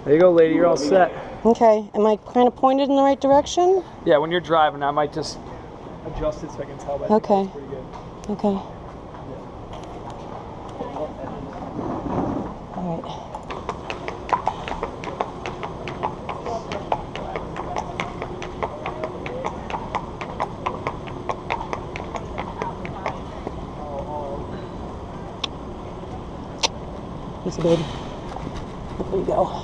There you go, lady. You're all set. Okay. Am I kind of pointed in the right direction? Yeah, when you're driving, I might just adjust it so I can tell. But okay. It's pretty good. Okay. All right. Easy, baby. There you go.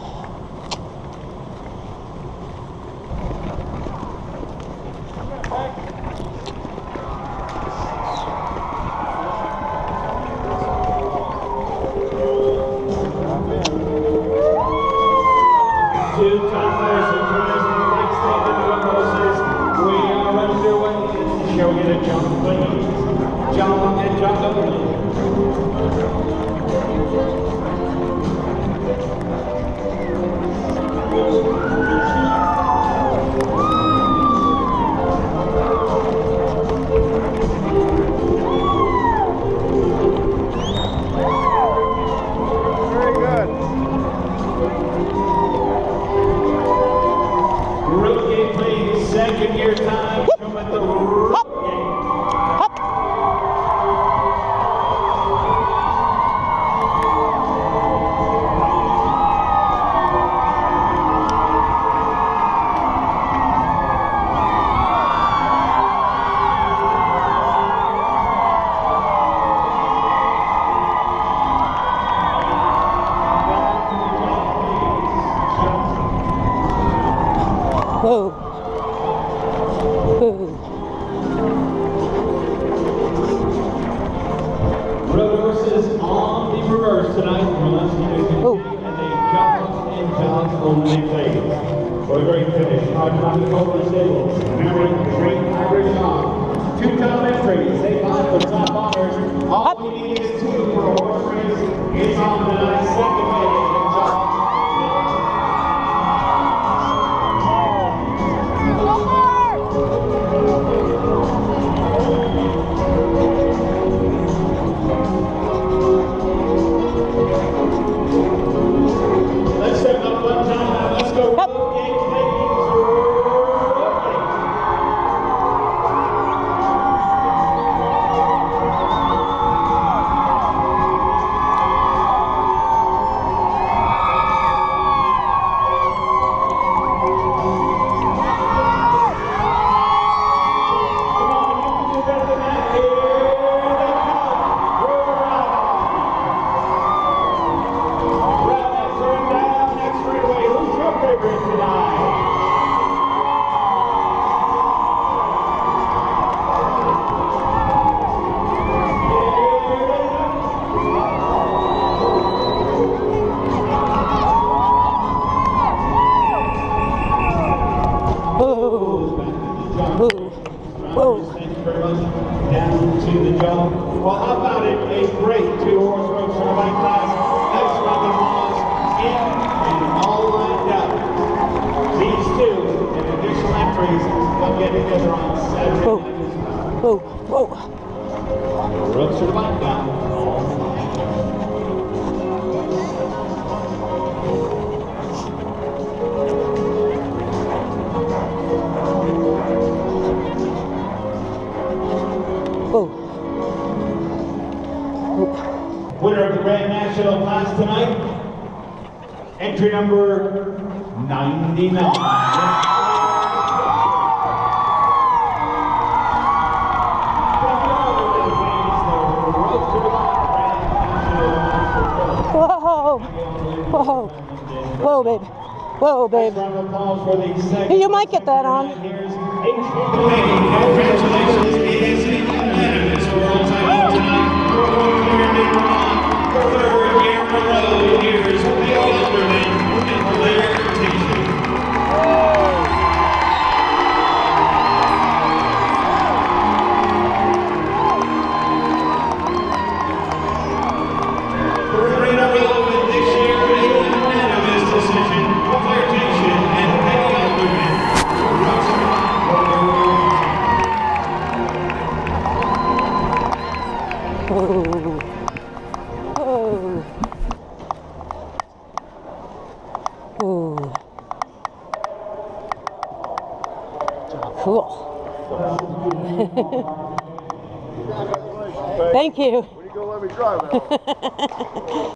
Second year time, come at the road game. Whoa. Road horses on the reverse tonight. And they jog only phase. For a great finish, our time to over the stable. Remembering the great Irish dog. 2 top entries, they fight for top honors. All we need is 2 for a horse race. It's on tonight, second phase. Let's step up one time. Let's go. Down to the jump. Well, how about it? A great 2-horse roadster bike class. Nice running laws in and all lined up. These 2 and additional entries will get together on Saturday night. Whoa. Whoa. Roadster bike down. Winner of the Grand National class tonight, entry number 99. Whoa, babe. Whoa, babe. You might get that on. Congratulations, it is unanimous for all-time tonight. For third year in a row, here's Peggy Alderman and Blair Teacher. For in a row this year, a unanimous decision, Blair Teacher and Peggy Alderman. Ooh. Cool. Thank you. When you go let me drive, Al?